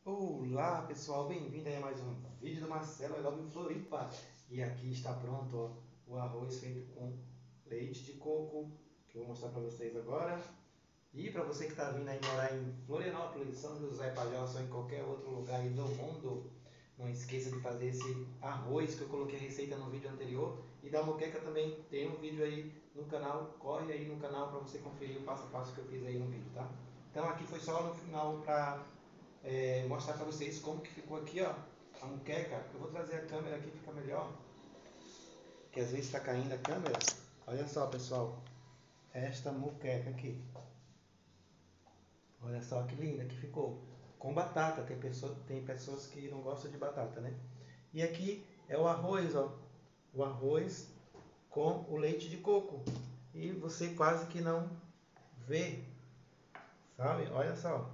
Olá pessoal, bem-vindo a mais um vídeo do Marcelo Adobe Floripa. E aqui está pronto, ó, o arroz feito com leite de coco, que eu vou mostrar para vocês agora. E para você que está vindo aí morar em Florianópolis, São José, Palhoça ou em qualquer outro lugar aí do mundo, não esqueça de fazer esse arroz que eu coloquei a receita no vídeo anterior. E da moqueca também tem um vídeo aí no canal, corre aí no canal para você conferir o passo a passo que eu fiz aí no vídeo, tá? Então aqui foi só no final para mostrar para vocês como que ficou aqui, ó, a moqueca. Eu vou trazer a câmera aqui, fica melhor, que às vezes está caindo a câmera. Olha só, pessoal, esta moqueca aqui. Olha só que linda que ficou. Com batata, tem pessoas que não gostam de batata, né? E aqui é o arroz, ó, o arroz com o leite de coco. E você quase que não vê, sabe? Olha só.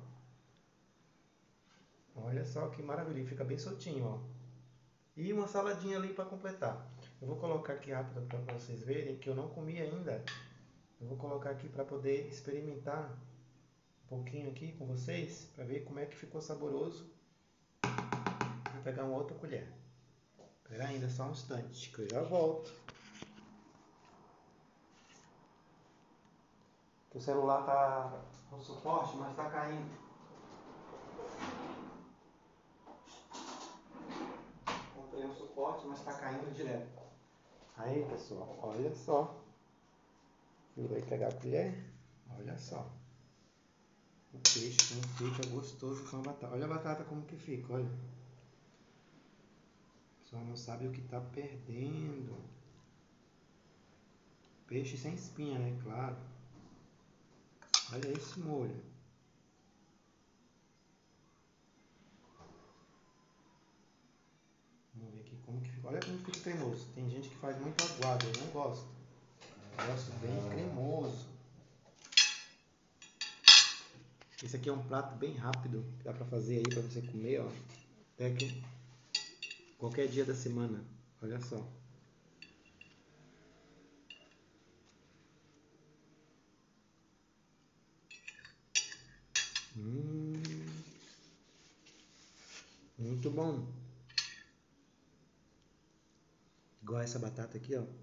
Olha só que maravilha, fica bem soltinho, ó. E uma saladinha ali para completar. Eu vou colocar aqui rápido para vocês verem que eu não comi ainda. Eu vou colocar aqui para poder experimentar um pouquinho aqui com vocês, para ver como é que ficou saboroso. Vou pegar uma outra colher. Espera ainda só um instante, que eu já volto. O celular tá com suporte, mas tá caindo. Comprei um suporte, mas tá caindo direto. Aí, pessoal, olha só. Eu vou pegar a colher. Olha só. O peixe como fica gostoso com a batata. Olha a batata como que fica, olha. Só não sabe o que está perdendo. Peixe sem espinha, né? Claro. Olha esse molho. Vamos ver aqui como que fica. Olha como fica cremoso. Tem gente que faz muito aguado, eu não gosto. Eu gosto bem cremoso. Esse aqui é um prato bem rápido, que dá para fazer aí para você comer, ó. Até que qualquer dia da semana. Olha só. Muito bom. Igual essa batata aqui, ó.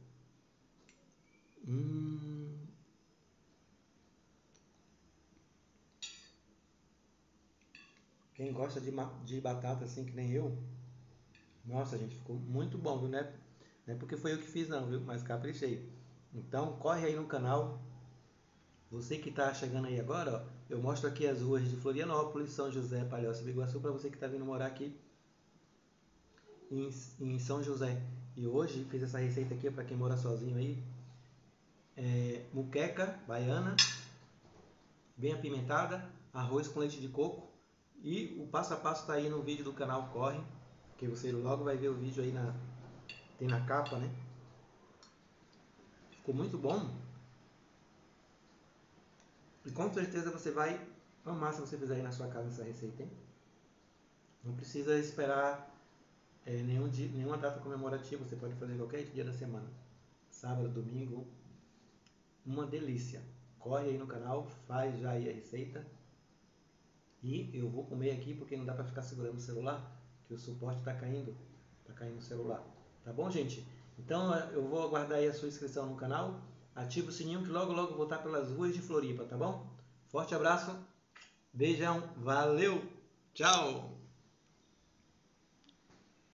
Quem gosta de batata assim que nem eu, nossa gente, ficou muito bom, viu? Não é porque foi eu que fiz não, viu? Mas caprichei. Então corre aí no canal. Você que está chegando aí agora, ó, eu mostro aqui as ruas de Florianópolis, São José, Palhoça e Biguaçu para você que está vindo morar aqui em São José. E hoje fiz essa receita aqui para quem mora sozinho aí. Muqueca baiana, bem apimentada, arroz com leite de coco. E o passo a passo está aí no vídeo do canal Corre, que você logo vai ver o vídeo aí tem na capa, né? Ficou muito bom. E com certeza você vai amar se você fizer aí na sua casa essa receita, hein? Não precisa esperar nenhuma data comemorativa, você pode fazer qualquer dia da semana. Sábado, domingo, uma delícia. Corre aí no canal, faz já aí a receita. E eu vou comer aqui porque não dá para ficar segurando o celular, que o suporte está caindo o celular. Tá bom, gente? Então eu vou aguardar aí a sua inscrição no canal. Ativa o sininho que logo logo vou estar pelas ruas de Floripa, tá bom? Forte abraço, beijão, valeu, tchau!